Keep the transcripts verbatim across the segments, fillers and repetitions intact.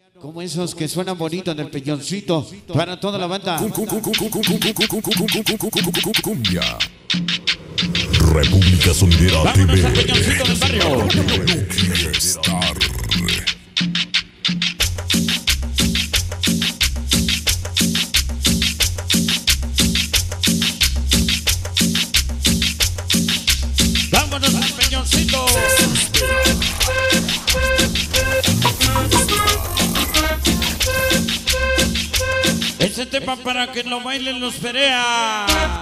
Como esos que suenan bonito en el peñoncito para toda la banda. Cumbia. República Sonidera T V. Vámonos al peñoncito del barrio. Star. Vámonos al peñoncito. Ese tema para que lo bailen los Perea.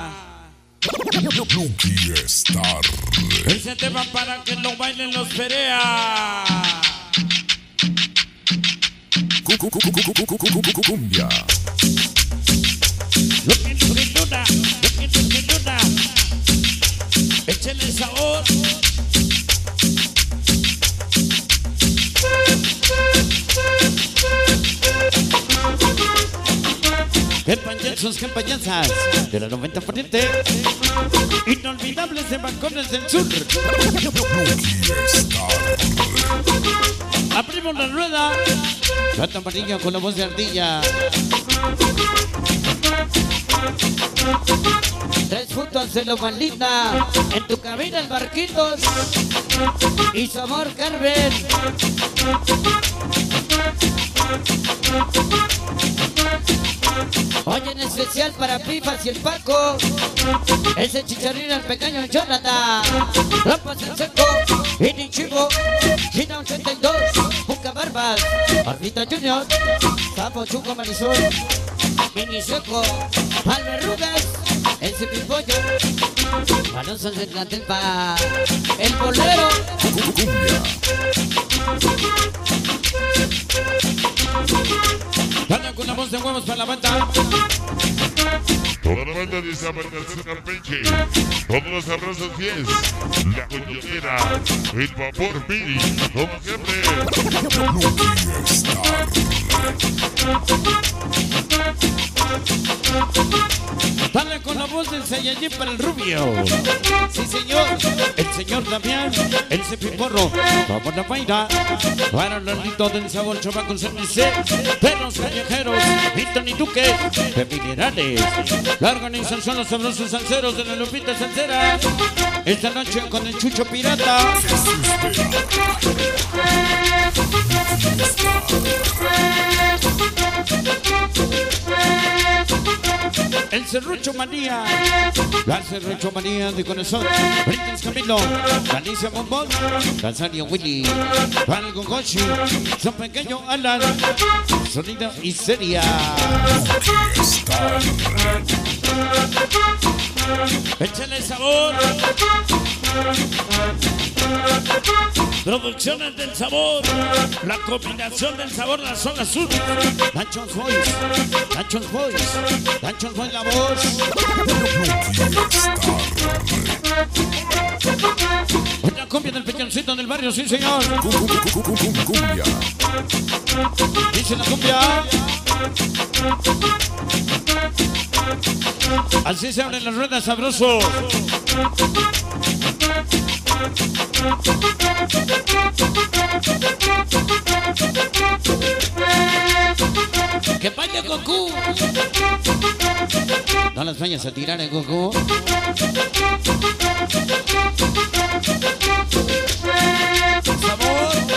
Lucky Star. Ese tema para que lo bailen los Perea. Cumbia. Lucky Lucky Luna, Lucky Lucky Luna. Échale sabor. ¡Qué payasos, qué payasas! De la noventa Poniente. Inolvidables de Balcones del Sur. Abrimos la rueda. Gato amarillo con la voz de ardilla. Tres puntos de lo más linda. En tu cabina el Barquitos. Y su amor Carmen. Hoy en especial para Pifas y el Paco. Ese chicharrín el pequeño Jonathan. Rampas en seco. Inichivo. China ochenta y dos. Busca Barbas. Ardita Junior. Sapo Chuco Marisol. Mini Seco. Alberrugas. Ese Pipollo. Alonso del Cantelpa. El bolero. Dale con la voz de huevos para la banda. Toda la banda de San Bernardo Campeche, todos los abrazos pies, la coñonera, el vapor Piri, como siempre. Dale con la voz del Saiyajin para el rubio. Sí, señor. El señor Damián, el Cepiporro. Vamos a bailar. Para el ardito del sabor, chova con C M C. De los callejeros, Milton y Duque. De Minerales. La organización Los Sabrosos Salseros de la Lupita Salsera. Esta noche con el Chucho Pirata. El Serrucho Manía. La Serrucho Manía de corazón. Brindis Camilo. Galicia Bombón. Tanzania Willy. Para el Gogoshi. Su pequeño Alan. Sonido y seria. Échale sabor. Producciones del sabor. La combinación del sabor, la zona sur. Nachos Boys. Nachos Boys. Nachos Boys la voz. Una cumbia del peñoncito del barrio, sí señor. Cumbia. Dice la cumbia. Así se abren las ruedas sabrosos. ¡Que baile Goku! No las vayas a tirar en Goku. ¡Sabor!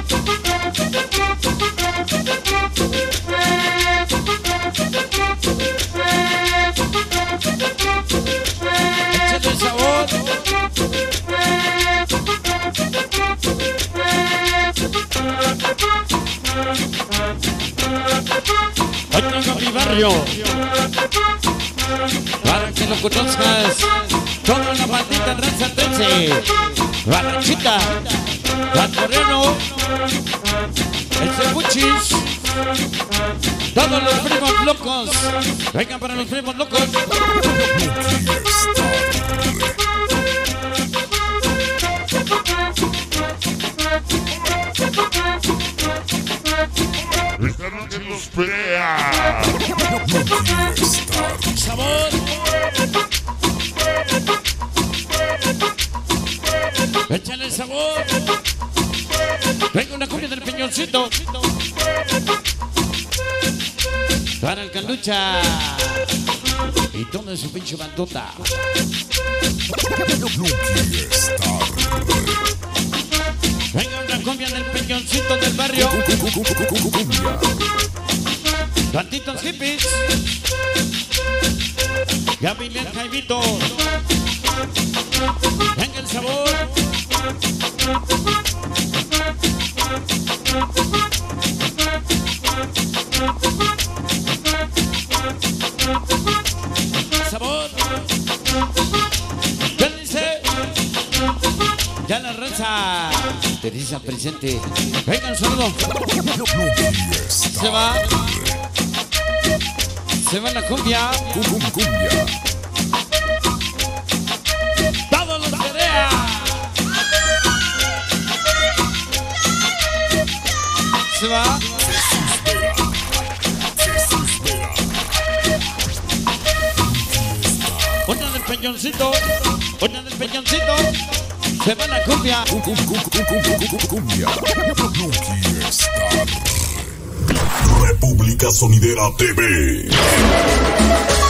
¡Échale sabor! Hoy tengo mi barrio para que lo conozcas. Toda la maldita raza tense. Barranchita, Guatoreno, el Cebuchis, todos los primos locos. Vengan para los primos locos. Esta noche los Perea. Sabor. Échale sabor. Venga una cumbia del peñoncito. Para el Calucha y toda su pinche bandota. Lucky Star. Venga una cumbia del peñoncito del barrio. Cumbia. Tantitos hippies. Gabriel Jaimito. Venga el sabor. Sabor. ¿Qué dice? Ya la raza. Teresa presente. Venga el saludo. Se va. Se va la cumbia. Cumbia. Todos los Perea. Se va. Una del peñoncito. Una del peñoncito. Se va la cumbia. Cumbia. Lucky Star. República Sonidera T V.